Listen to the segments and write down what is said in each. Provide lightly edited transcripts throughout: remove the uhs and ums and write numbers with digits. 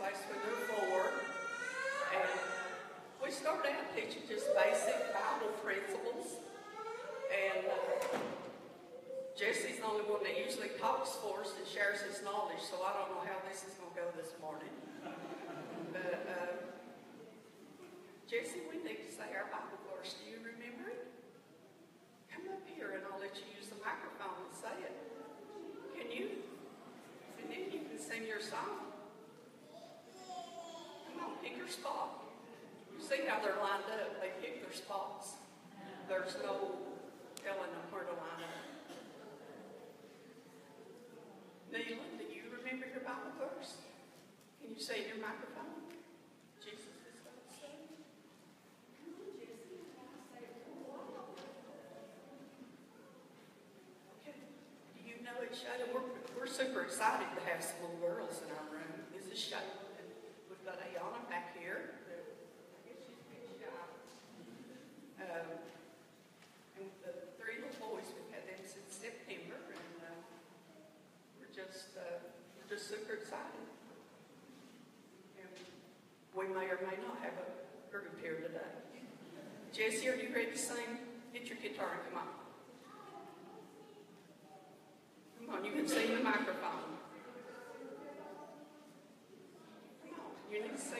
place when they're 4. And we started out teaching just basic Bible principles. And Jesse's the only one that usually talks for us and shares his knowledge, so I don't know how this is going to go this morning. But Jesse, we need to say our Bible verse. Do you remember it? Come up here and I'll let you use the microphone and say it. Can you? And then you can sing your song. Come on, pick your spot. You see how they're lined up. They pick their spots. There's no telling them where to line up. Neela, do you remember your Bible verse? Can you say it in your microphone? Jesus is going to say. Come on, Jesse. I'll say it for a while. Okay. Do you know it, Shada? We're super excited to have some little girls in our room. This is Shada. We've got Ayana back here. I guess she's pretty shy. And the 3 little boys, we've had them since September, and we're just super excited. And we may or may not have a group here today. Jesse, are you ready to sing? Get your guitar and come on. Come on, you can sing the microphone. Come on, you need to sing.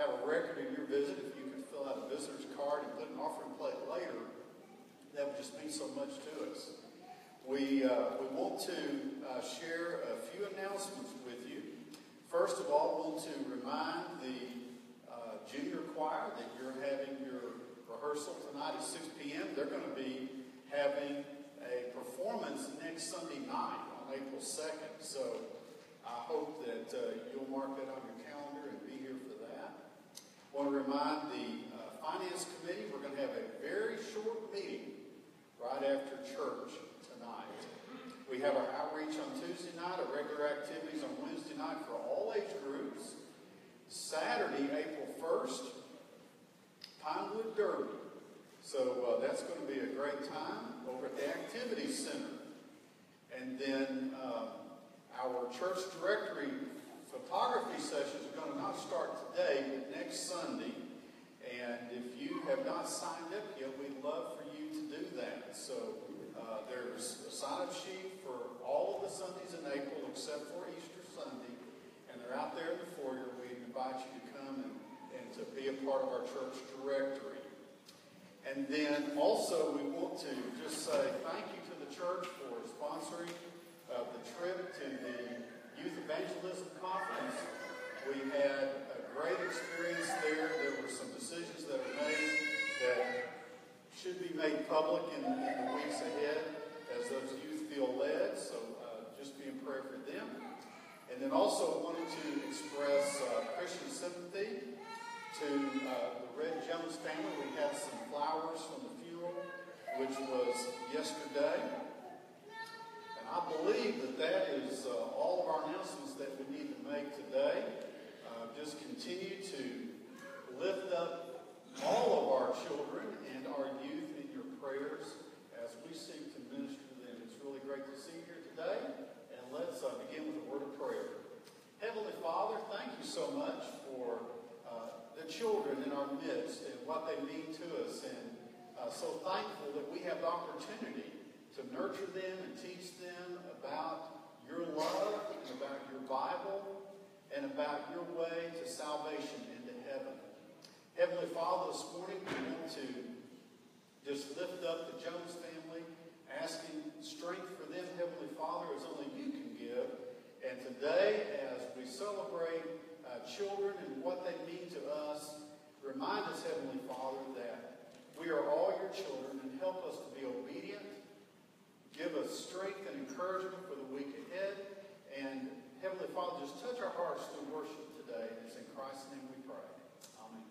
have a record of your visit. If you could fill out a visitor's card and put an offering plate later, that would just mean so much to us. We want to share a few announcements with you. First of all, we want to remind the junior choir that you're having your rehearsal tonight at 6 p.m. They're going to be having a performance next Sunday night on April 2nd. So I hope that you'll mark that on your calendar and be here for that. I want to remind the Finance Committee we're going to have a very short meeting right after church tonight. We have our outreach on Tuesday night, our regular activities on Wednesday night for all age groups. Saturday, April 1st, Pinewood Derby. So that's going to be a great time over at the Activity Center. And then our church directory photography sessions are going to not start today, but next Sunday. And if you have not signed up yet, we'd love for you to do that. So there's a sign-up sheet for all of the Sundays in April except for Easter Sunday. And they're out there in the foyer. We invite you to come and to be a part of our church directory. And then also we want to just say thank you to the church for sponsoring the trip to the Youth Evangelism Conference. We had a great experience there. There were some decisions that were made that should be made public in the weeks ahead as those youth feel led. So just be in prayer for them. And then also wanted to express Christian sympathy to the Red Jones family. We had some flowers from the funeral, which was yesterday. And I believe that is all of our announcements that we need to make today. Just continue to lift up all of our children and our youth in your prayers as we seek to minister to them. It's really great to see you here today. And let's begin with a word of prayer. Heavenly Father, thank you so much for the children in our midst and what they mean to us. And so thankful that we have the opportunity to nurture them and teach them about your love and about your Bible and about your way to salvation into heaven. Heavenly Father, this morning we want to just lift up the Jones family, asking strength for them, Heavenly Father, as only you can give. And today, as we celebrate children and what they mean to us, remind us, Heavenly Father, that we are all your children, and help us to be obedient. Give us strength and encouragement for the week ahead. And Heavenly Father, just touch our hearts through worship today. It's in Christ's name we pray. Amen.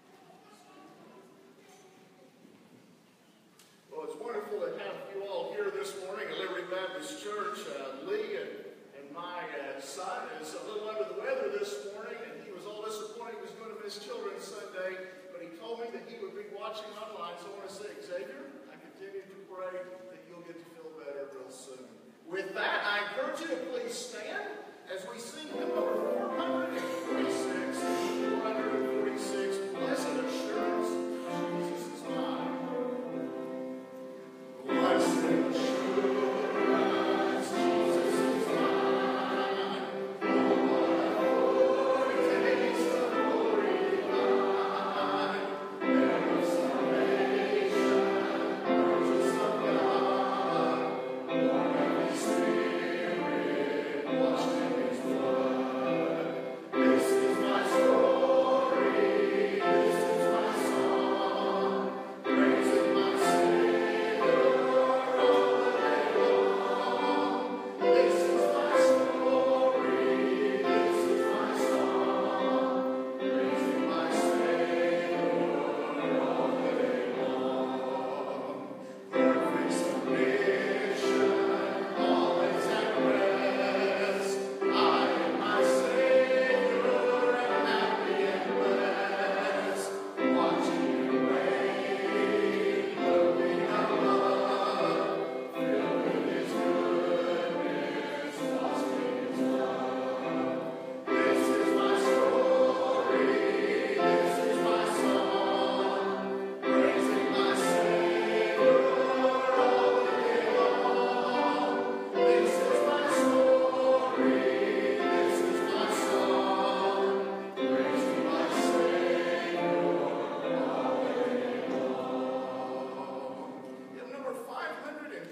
Well, it's wonderful to have you all here this morning at Liberty Baptist Church. Lee and my son is a little under the weather this morning, and he was all disappointed he was going to miss Children's Sunday, but he told me that he would be watching online. So I want to say, Xavier, I continue to pray that you'll get to feel better real soon. With that, I encourage you to please stand as we sing hymn number 446. 446, Blessed Assurance, Jesus is mine. Blessed assurance.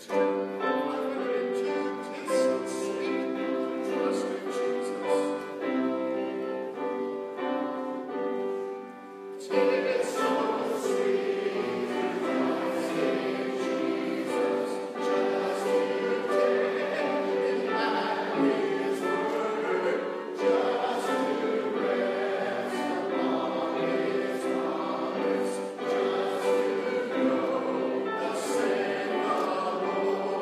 Just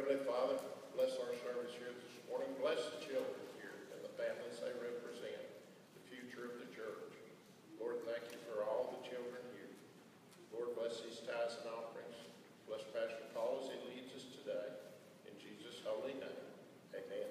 Heavenly Father, bless our service here this morning. Bless the children here and the families they represent, the future of the church. Lord, thank you for all the children here. Lord, bless these tithes and offerings. Bless Pastor Paul as he leads us today. In Jesus' holy name, amen.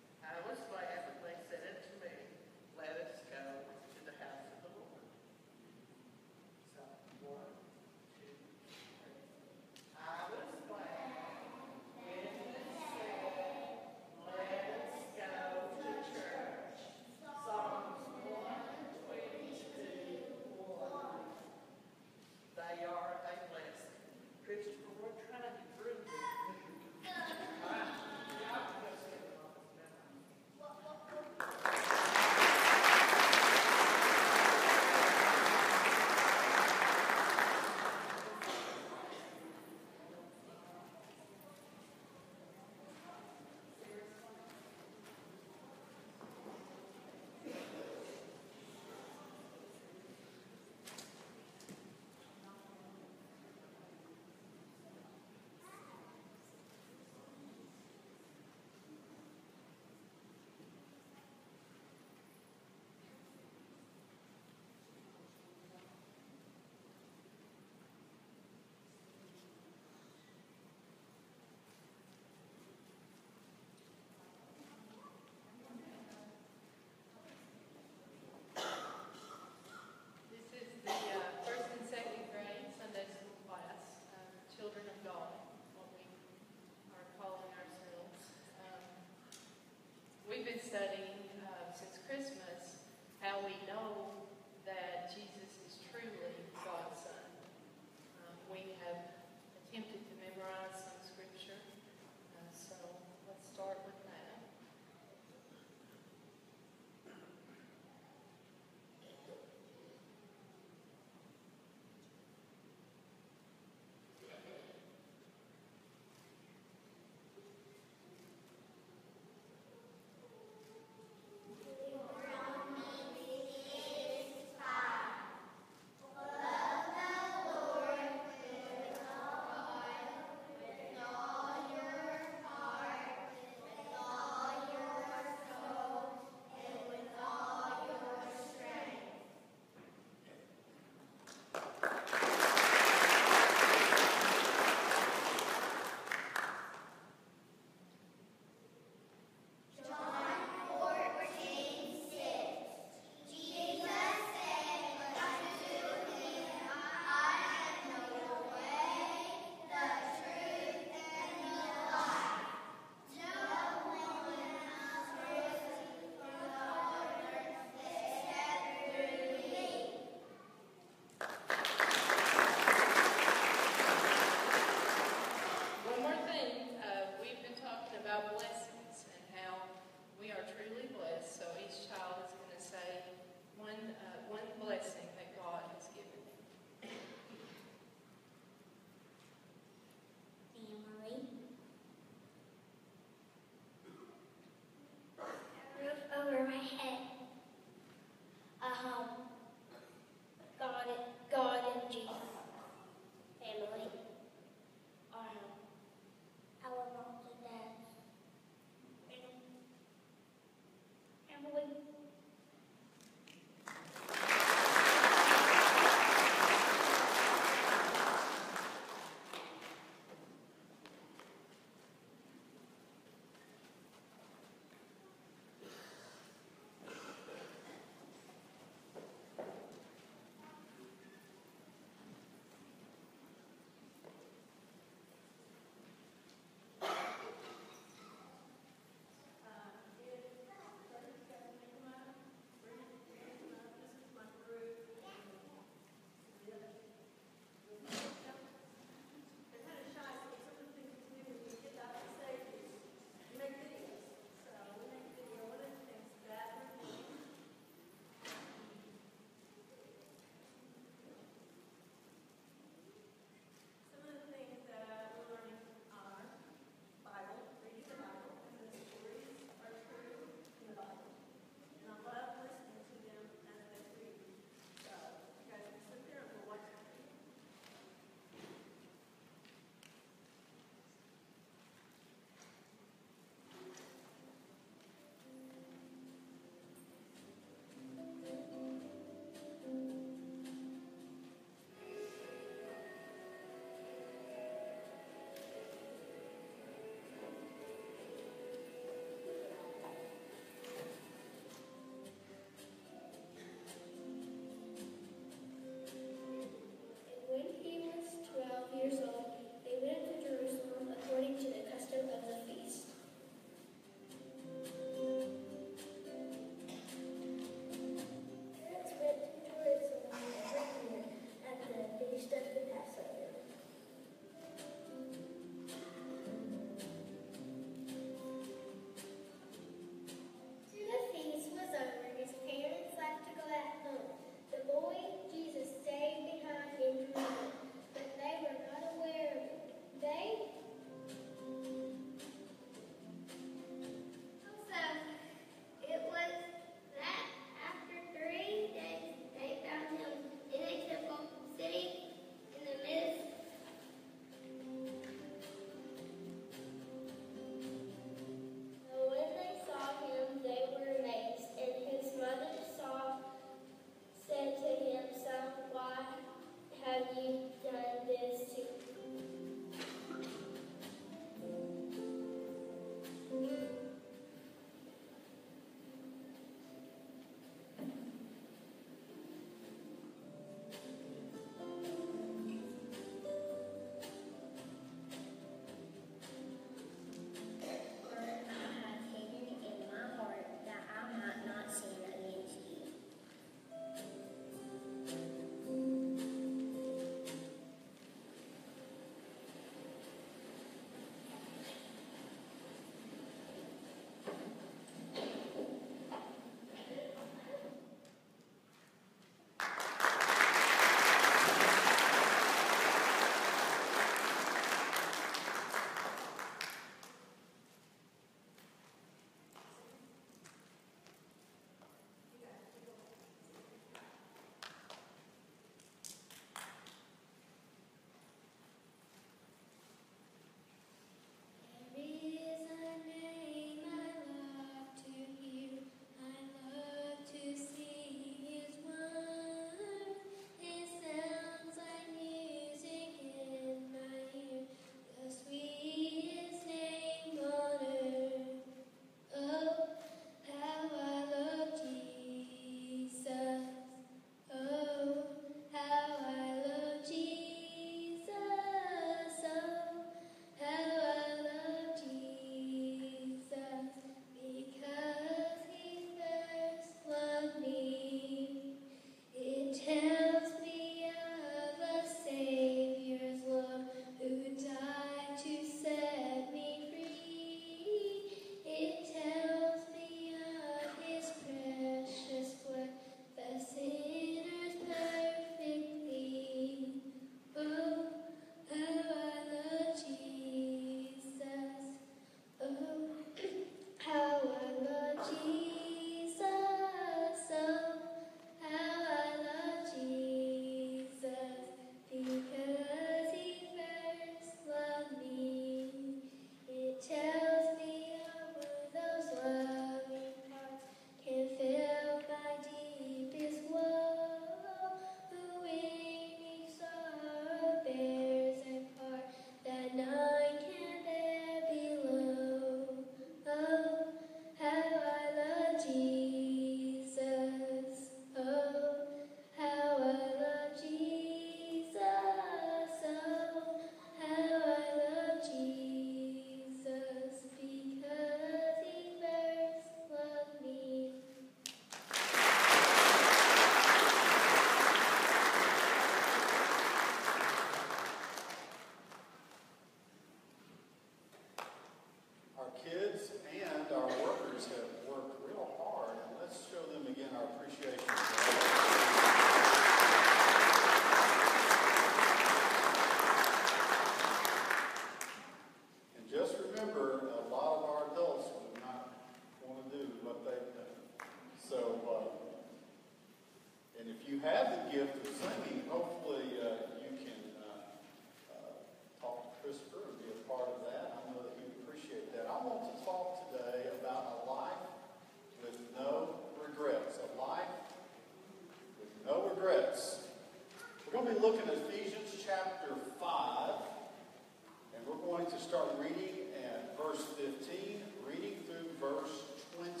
If you have the gift of singing, hopefully you can talk to Christopher and be a part of that. I know that he'd appreciate that. I want to talk today about a life with no regrets. A life with no regrets. We're going to be looking at Ephesians chapter 5, and we're going to start reading at verse 15, reading through verse 20.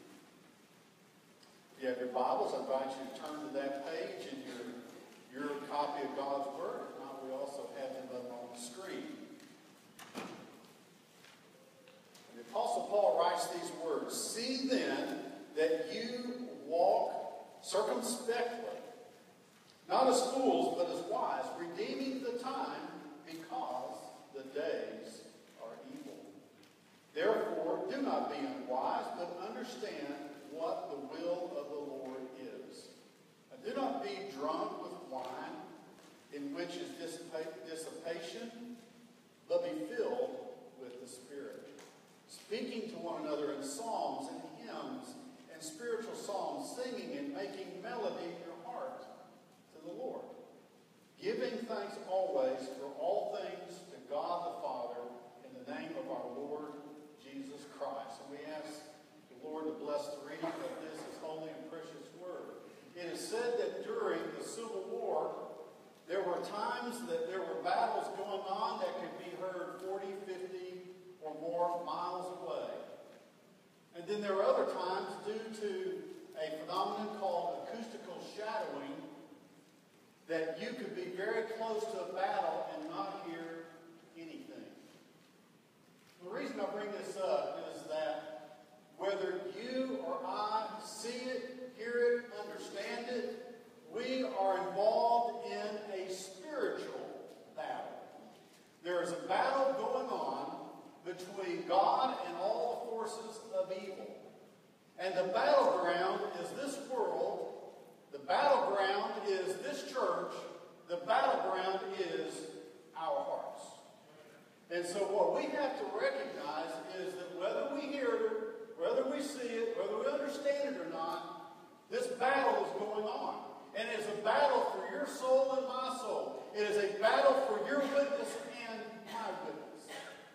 If you have your Bibles, I invite you to turn to that page in your copy of God's Word. If not, we also have them up on the screen. And the Apostle Paul writes these words, "See then that you walk circumspectly, not as fools, but as wise, redeeming the time, because the days are evil. Therefore, do not be unwise, but understand what the will of the Lord is. And do not be drunk with wine, in which is dissipation, but be filled with the Spirit, speaking to one another in psalms and hymns and spiritual songs, singing and making melody in your heart to the Lord, giving thanks always for all things to God the Father in the name of our Lord Jesus Christ." And we ask the Lord to bless the reading of this His holy and precious word. It is said that during the Civil War, there were times that there were battles going on that could be heard 40, 50, or more miles away. And then there were other times, due to a phenomenon called acoustical shadowing, that you could be very close to a battle and not hear anything. The reason I bring this up is that whether you or I see it, hear it, understand it, we are involved in a spiritual battle. There is a battle going on between God and all the forces of evil. And the battleground is this world. The battleground is this church. The battleground is our hearts. And so what we have to recognize is that whether we hear it, whether we see it, whether we understand it or not, this battle is going on. And it is a battle for your soul and my soul. It is a battle for your witness and my witness.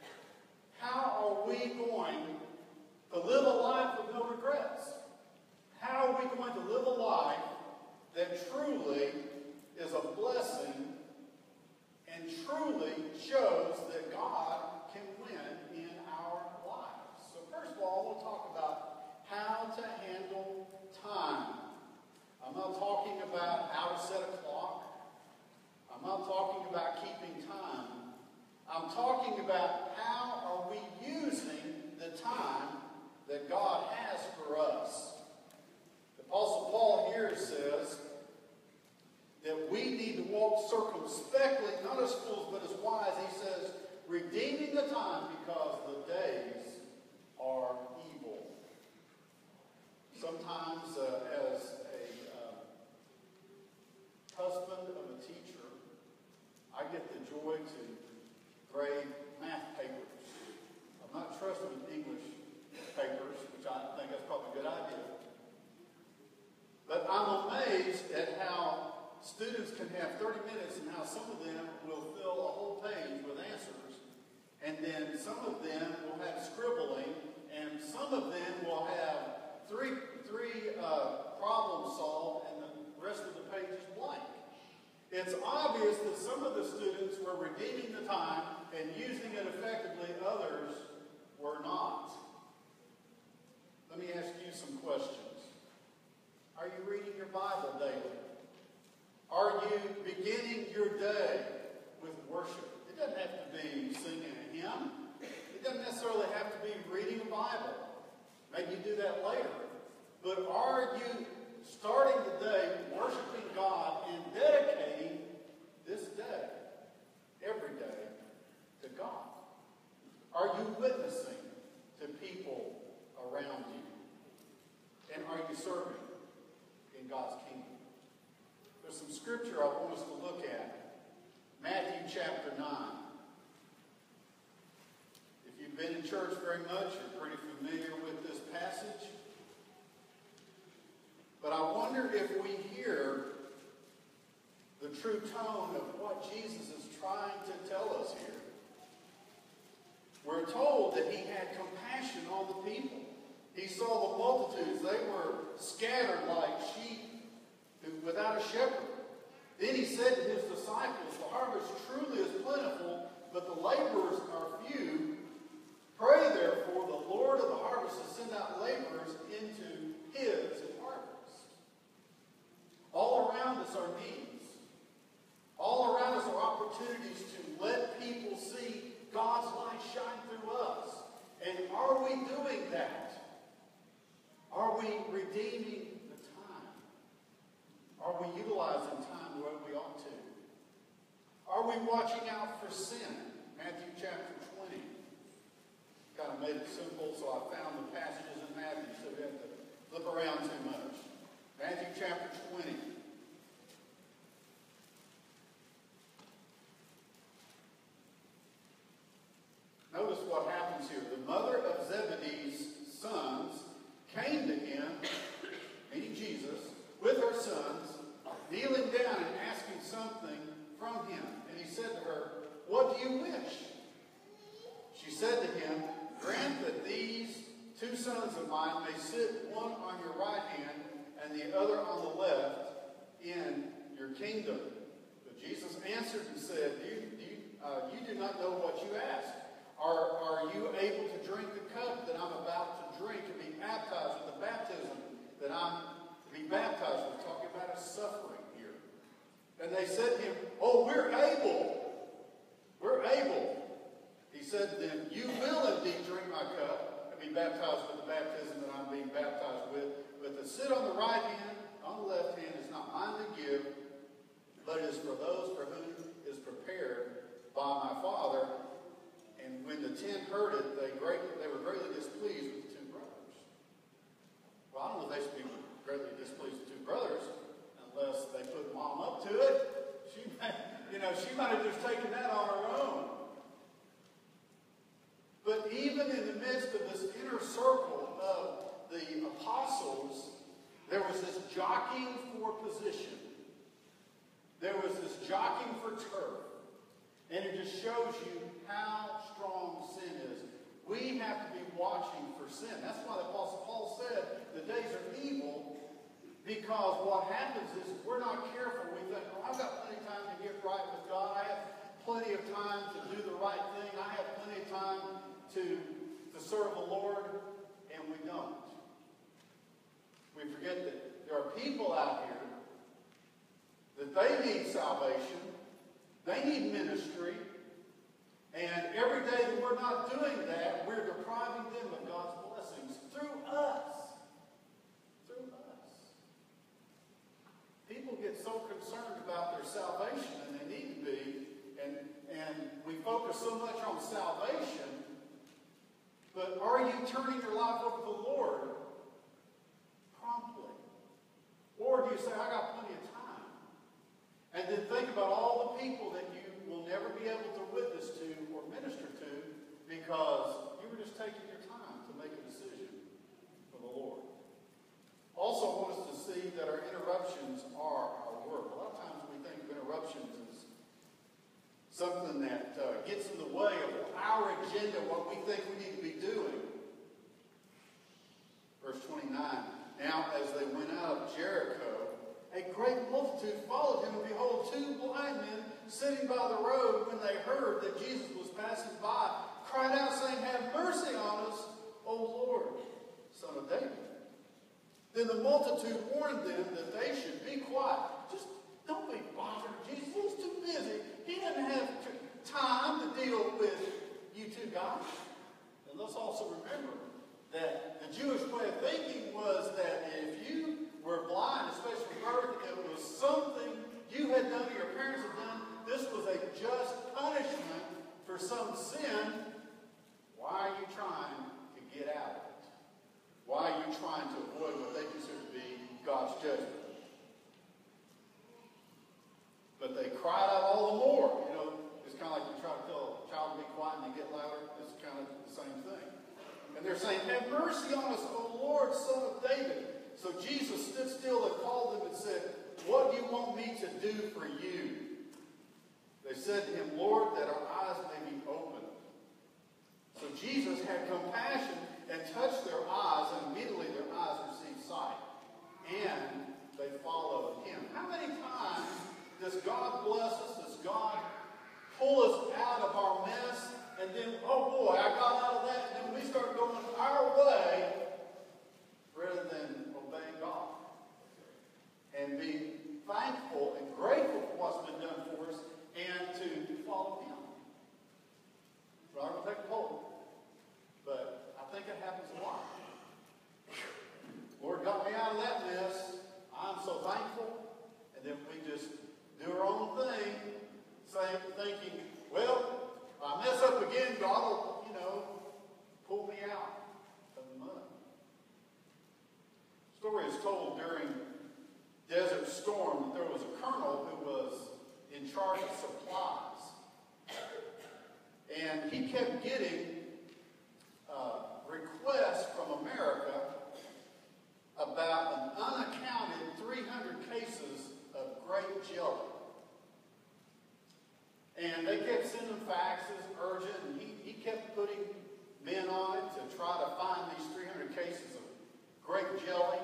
How are we going to live a life with no regrets? How are we going to live a life that truly is a blessing and truly shows that God can win in our lives? So first of all, I want to talk about how to handle time. I'm not talking about how to set a clock. I'm not talking about keeping time. I'm talking about how are we using the time that God has for us. The Apostle Paul here says that we need to walk circumspectly, not as fools, but as wise. He says, redeeming the time because the days are evil. Sometimes as a husband of a teacher, I get the joy to grade math papers. I'm not trusted with English papers, which I think that's probably a good idea. But I'm amazed at how students can have 30 minutes and how some of them will fill a whole page with answers. And then some of them will have scribbling, and some of them will have three problems solved, and the rest of the page is blank. It's obvious that some of the students were redeeming the time and using it effectively. Others were not. Let me ask you some questions. Are you reading your Bible daily? Are you beginning your day with worship? It doesn't have to be singing a hymn. It doesn't necessarily have to be reading a Bible. Maybe you do that later. But are you starting the day worshiping God and dedicating this day, every day, to God? Are you witnessing to people around you? And are you serving in God's kingdom? There's some scripture I want us to look at. Matthew chapter 9. If you've been in church very much, you're pretty familiar with this passage. But I wonder if we hear true tone of what Jesus is trying to tell us here. We're told that he had compassion on the people. He saw the multitudes. They were scattered like sheep without a shepherd. Then he said to his disciples, the harvest truly is plentiful, but the laborers are few. Pray therefore the Lord of the harvest to send out laborers into his harvest. All around us are needs. All around us are opportunities to let people see God's light shine through us. And are we doing that? Are we redeeming the time? Are we utilizing time the way we ought to? Are we watching out for sin? Matthew chapter 20. Kind of made it simple, so I found the passages in Matthew, so we have to flip around too much. Matthew chapter 20. Notice what happens here. The mother of Zebedee's sons came to him, meaning Jesus, with her sons, kneeling down and asking something from him. And he said to her, "What do you wish?" She said to him, "Grant that these two sons of mine may sit one on your right hand and the other on the left in your kingdom." But Jesus answered and said, you do not know what you ask. Are you able to drink the cup that I'm about to drink and be baptized with the baptism that I'm to be baptized with? Talking about his suffering here. And they said to him, "Oh, we're able. We're able." He said to them, "You will indeed drink my cup and be baptized with the baptism that I'm being baptized with. But to sit on the right hand, on the left hand is not mine to give, but it is for those for whom is prepared by my Father." And when the 10 heard it, they were greatly displeased with the two brothers. Well, I don't know if they should be greatly displeased with two brothers unless they put mom up to it. She might have just taken that on her own. But even in the midst of this inner circle of the apostles, there was this jockeying for position. There was this jockeying for turf. And it just shows you how strong sin is. We have to be watching for sin. That's why the Apostle Paul said the days are evil, because what happens is if we're not careful, we think, "Oh, I've got plenty of time to get right with God. I have plenty of time to do the right thing. I have plenty of time to serve the Lord," and we don't. We forget that there are people out here that they need salvation. They need ministry. And every day that we're not doing that, we're depriving them of God's blessings through us. Through us. People get so concerned about their salvation, and they need to be, and we focus so much on salvation, but are you turning your life over to the Lord promptly? Or do you say, "I got plenty of time"? And then think about all the people that you will never be able to witness to or minister to because you were just taking your time to make a decision for the Lord. Also, I want us to see that our interruptions are our work. A lot of times we think of interruptions as something that gets in the way of our agenda, what we think we need to be doing. Verse 29, "Now as they went out of Jericho, a great multitude followed him, and behold, two blind men sitting by the road, when they heard that Jesus was passing by, cried out, saying, 'Have mercy on us, O Lord, Son of David.' Then the multitude warned them that they should be quiet." Just don't be bothered. Jesus was too busy. He didn't have time to deal with you two guys. And let's also remember that the Jewish way of thinking was that if you were blind, especially from birth, it was something you had done or your parents had done. This was a just punishment for some sin. Why are you trying to get out of it? Why are you trying to avoid what they consider to be God's judgment? But they cried out all the more. It's kind of like you try to tell a child to be quiet and they get louder. It's kind of the same thing. And they're saying, "Have mercy on us, O Lord, Son of David." So Jesus stood still and called them and said, "What do you want me to do for you?" They said to him, "Lord, that our eyes may be opened." So Jesus had compassion and touched their eyes, and immediately their eyes received sight. And they followed him. How many times does God bless us? Does God pull us out of our mess? And then, oh boy, I got out of that. And then we start going our way rather than obeying God. And being thankful and grateful for what's been done for us and to follow him. We're not going to take a poll. But I think it happens a lot. Lord got me out of that mess. I'm so thankful. And then we just do our own thing, thinking, well, if I mess up again, God will, pull me out of the mud. The story is told during Desert Storm that there was a colonel who was in charge of supplies. And he kept getting requests from America about an unaccounted 300 cases of grape jelly. And they kept sending faxes, urgent, and he kept putting men on it to try to find these 300 cases of grape jelly.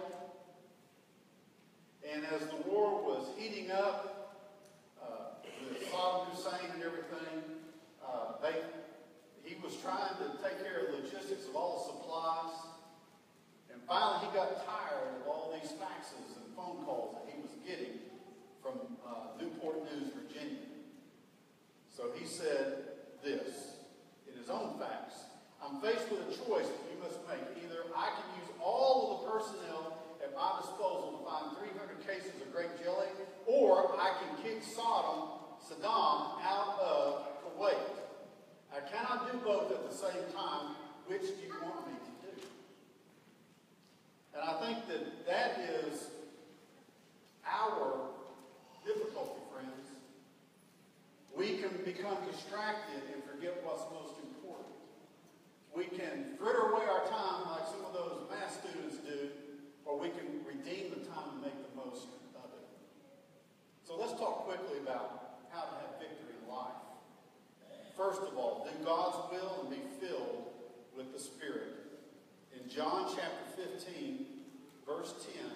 And as the war was heating up, with Saddam Hussein and everything, he was trying to take care of the logistics of all the supplies. And finally, he got tired of all these faxes and phone calls that he was getting from Newport News, Virginia. So he said this in his own fax: "I'm faced with a choice that you must make. Either I can use all of the personnel at my disposal to find 300 cases of grape jelly, or I can kick Saddam out of Kuwait. I cannot do both at the same time. Which do you want me to do?" And I think that is our difficulty, friends. We can become distracted and forget what's most important. We can fritter away our time like some of those math students do, or we can redeem the time and make the most of it. So let's talk quickly about how to have victory in life. First of all, do God's will and be filled with the Spirit. In John chapter 15, verse 10,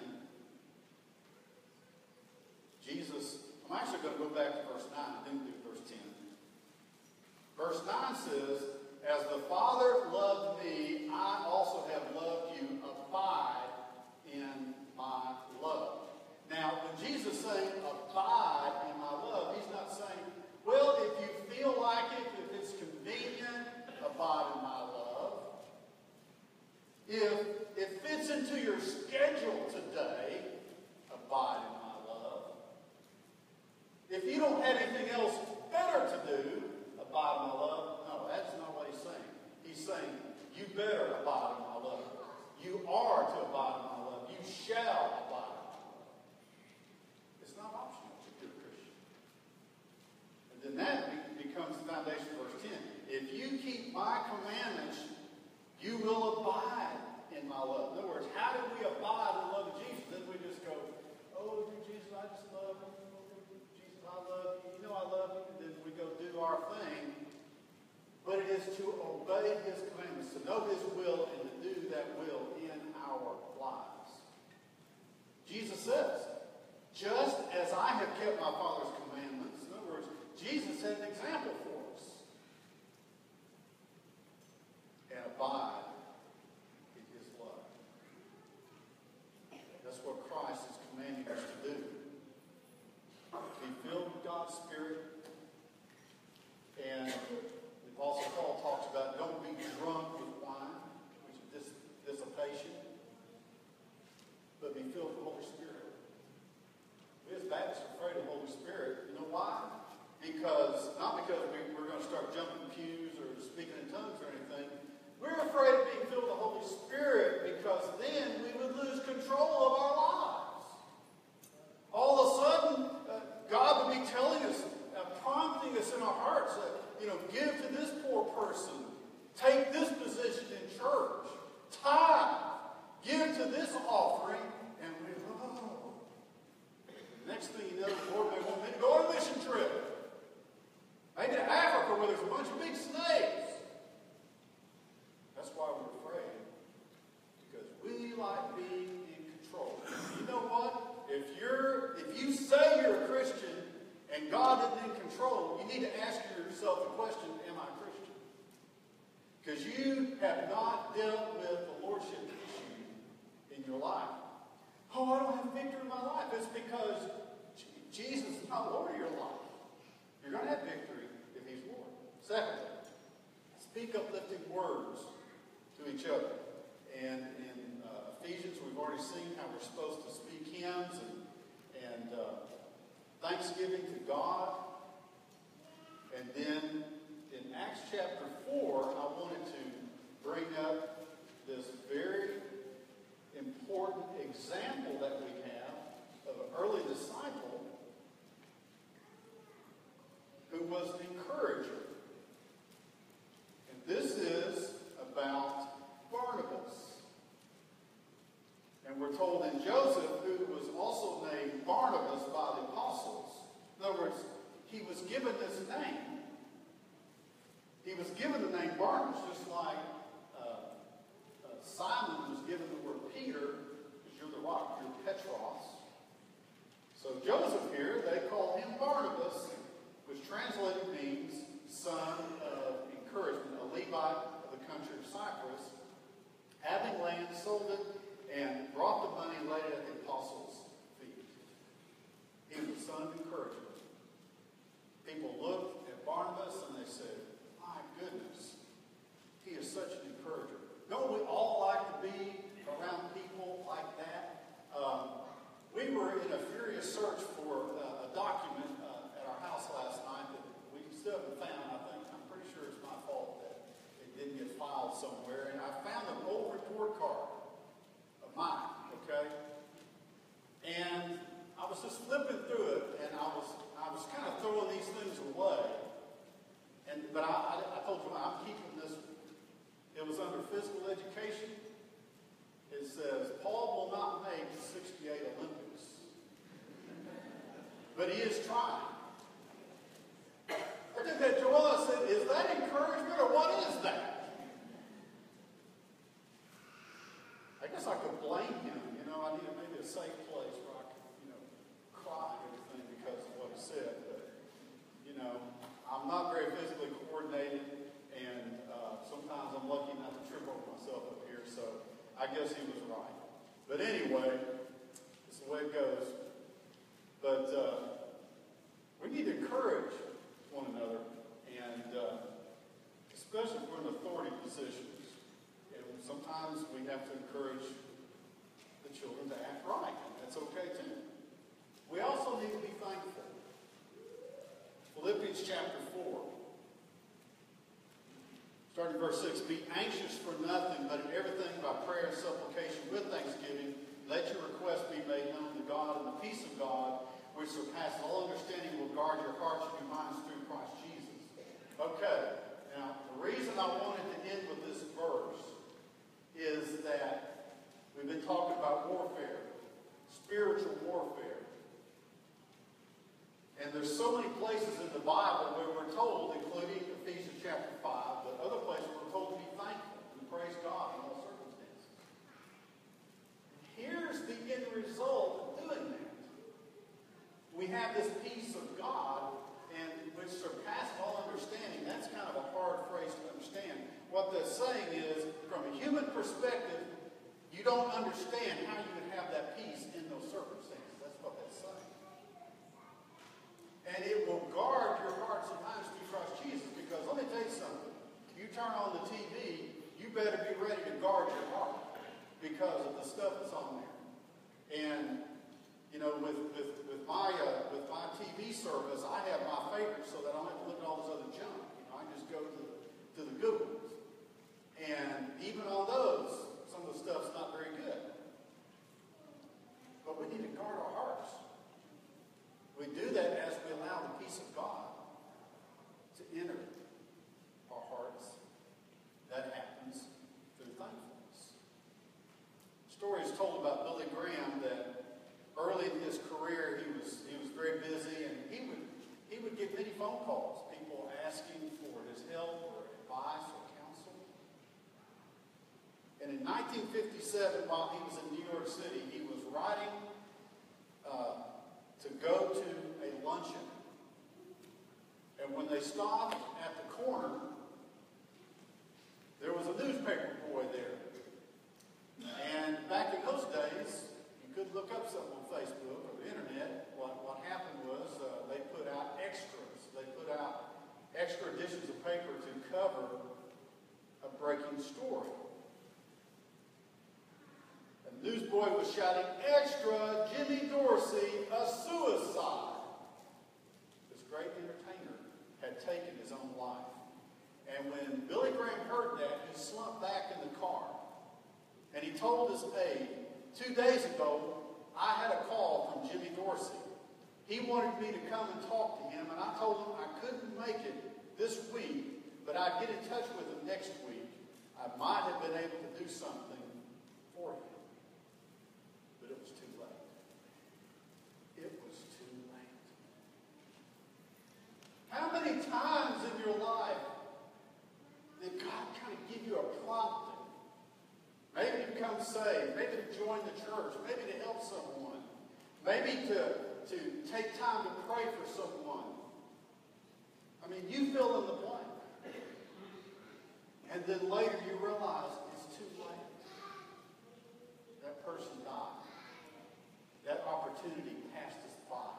I'm actually going to go back to verse 9. I didn't do verse 10. Verse 9 says, "As the Father loved me, I also have loved you. Abide in my love." Now, when Jesus is saying, "Abide in my love," he's not saying, well, if you feel like it, if it's convenient, abide in my love. If it fits into your schedule today, abide in my love. If you don't have anything else better to do, abide in my love. No, that's not what he's saying. He's saying, you better abide in my love. You are to abide in my love. You shall abide in my love. It's not optional to be a Christian. And then that becomes the foundation of verse 10. If you keep my commandments, you will abide in my love. In other words, how do we abide in the love of Jesus? Then we just go, oh, Jesus, I just love you. Jesus, I love you. You know I love you. And then we go do our thing. But it is to obey his commandments, to know his will, and to do that will in our lives. Jesus says, just as I have kept my Father's commandments. In other words, Jesus set an example for us. And abide in his love. That's what Christ is commanding us to do. Be filled with God's Spirit. And the Apostle Paul talks about don't be drunk with wine, which is dissipation, but be filled with the Holy Spirit. We as Baptists are afraid of the Holy Spirit Lord may want me to go on a mission trip. Maybe to Africa where there's a bunch of big snakes. That's why we're afraid. Because we like being in control. You know what? If you say you're a Christian and God isn't in control, you need to ask yourself the question, am I a Christian? Because you have not dealt with the lordship issue in your life. Oh, I don't have victory in my life. It's because Jesus is not Lord of your life. You're going to have victory if He's Lord. Secondly, speak uplifting words to each other. And in Ephesians, we've already seen how we're supposed to speak hymns and thanksgiving to God. And then in Acts chapter 4, I wanted to bring up this very important example that we have of an early disciple who was an encourager. And this is about Barnabas. And we're told in Joseph, who was also named Barnabas by the apostles. In other words, he was given this name. He was given the name Barnabas, just like Simon was given the word Peter, because you're the rock, you're Petros. So Joseph here, they call him Barnabas, which translated means son of encouragement, a Levite of the country of Cyprus, having land, sold it, and brought the money and laid it at the apostles' feet. He was a son of encouragement. People looked at Barnabas and they said, my goodness, he is such an encourager. Don't we all like to be around people like that? We were in a furious search for a document at our house last night that we still haven't found. I'm pretty sure it's my fault that it didn't get filed somewhere. And I found an old report card of mine, okay? And I was just flipping through it, and I was kind of throwing these things away. But I told you, I'm keeping this. It was under physical education. It says, Paul will not make the 68 Olympics. But he is trying. I did that to Joel. I said, is that encouragement or what is that? I guess I could blame him. I needed maybe a safe place where I could, cry and everything because of what he said. But, I'm not very physically coordinated, and sometimes I'm lucky not to trip over myself up here, so I guess he was right. But anyway, it's the way it goes. But we need to encourage one another, and especially if we're in authority positions. And sometimes we have to encourage the children to act right, and that's okay too. We also need to be thankful. Philippians chapter 4. Starting verse 6, be anxious for nothing, but in everything by prayer and supplication with thanksgiving, let your requests be made known to God, and the peace of God, which surpasses all understanding, will guard your hearts and your minds through Christ Jesus. Okay, now the reason I wanted to end with this verse is that we've been talking about warfare, spiritual warfare. And there's so many places in the Bible where we're told, including Ephesians chapter 5, but other places we're told to be thankful and praise God in all circumstances. Here's the end result of doing that. We have this peace of God, and which surpasses all understanding. That's kind of a hard phrase to understand. What that's saying is, from a human perspective, you don't understand how you would have that peace in those circumstances. That's what that's saying. And it will guard your hearts and minds through Christ Jesus. Because let me tell you something. You turn on the TV, you better be ready to guard your heart because of the stuff that's on there. And, with my TV service, I have my favorites so that I don't have to look at all this other junk. I just go to the good ones. And even on those, some of the stuff's not very good. But we need to guard our hearts. We do that as we allow the peace of God to enter our hearts. That happens through thankfulness. The story is told about Billy Graham that early in his career he was very busy And in 1957, while he was in New York City, he was riding to go to a luncheon. And when they stopped at the corner, there was a newspaper boy there. And back in those days, you could look up something on Facebook or the internet. What happened was they put out extras. They put out extra editions of paper to cover a breaking story. And the newsboy was shouting, "Extra, Jimmy Dorsey, a suicide." This great entertainer had taken his own life. And when Billy Graham heard that, he slumped back in the car. And he told his aide, 2 days ago, I had a call from Jimmy Dorsey. He wanted me to come and talk to him, and I told him I couldn't make it this week, but I'd get in touch with him next week. I might have been able to do something for him. But it was too late. It was too late. How many times in your life did God kind of give you a prompting? Maybe to become saved, maybe to join the church, maybe to help someone, maybe to take time to pray for someone. I mean, you fill in the blank. And then later you realize it's too late. That person died. That opportunity passed us by.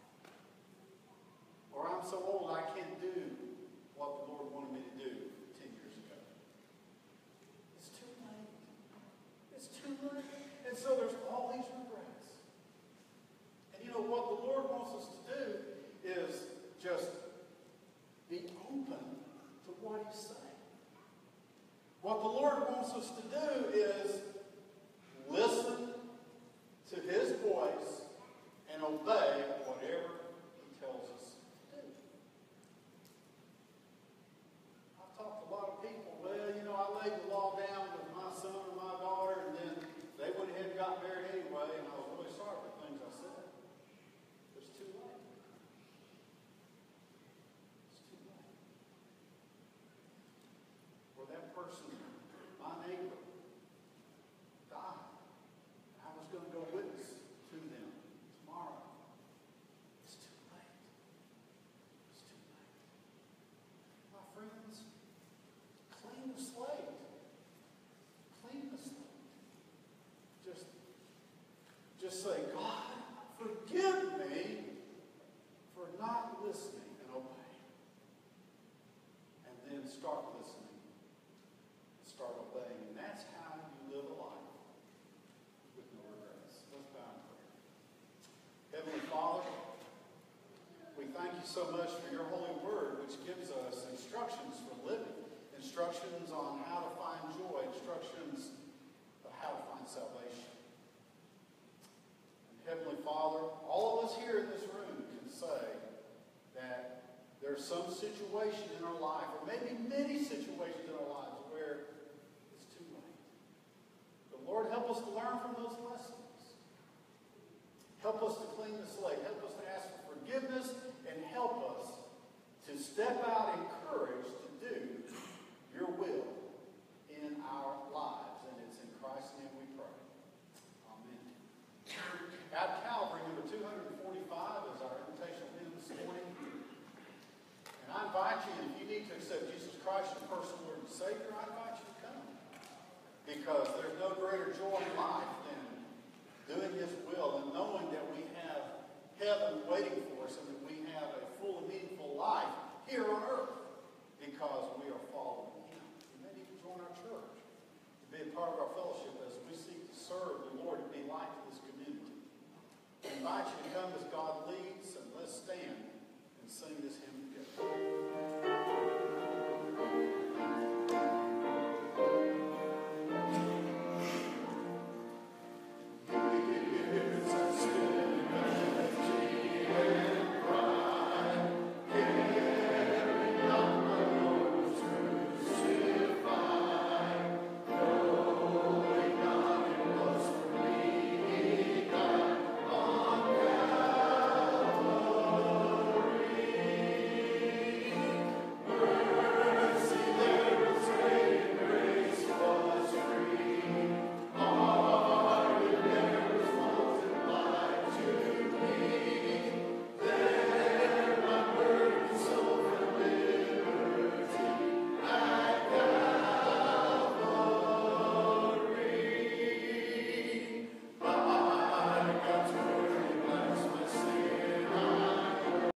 Or I'm so old I can't do what the Lord wanted me to do 10 years ago. It's too late. It's too late. And so there's all these regrets. And you know what the Lord wants us to do is just be open to what He's saying. What the Lord wants us to do is listen to His voice and obey whatever He tells us to do. I've talked to a lot of people, well, you know, I laid the law down with my son and my daughter, and then they went ahead and got married anyway, and I was really sorry for things I said. It's too late. It's too late. For that person, my neighbor, died. I was going to go witness to them tomorrow. It's too late. It's too late. My friends, clean the slate. Clean the slate. Just say, God, forgive me for not listening and obeying. And then start listening. Start obeying. And that's how you live a life with no regrets. Let's bow in prayer. Heavenly Father, we thank you so much for your holy word, which gives us instructions for living, instructions on how to find joy, instructions of how to find salvation. And Heavenly Father, all of us here in this room can say that there's some situation in our life, or maybe many situations in our lives, where it's too late. But Lord, help us to learn from those lessons. Help us to clean the slate. Help us to ask for forgiveness, and help us to step out in courage to do your will in our lives. And it's in Christ's name we pray. Amen. At Calvary, number 245 is our invitational hymn this morning. And I invite you, if you need to accept Jesus Christ, your personal Lord and Savior, I invite you to come. Because there's no greater joy in life than doing His will and knowing that we have heaven waiting for